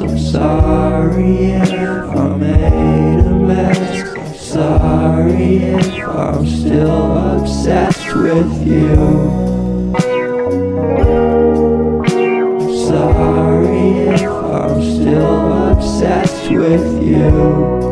I'm sorry if I made a mess. I'm sorry if I'm still obsessed with you. I'm sorry if I'm still obsessed with you.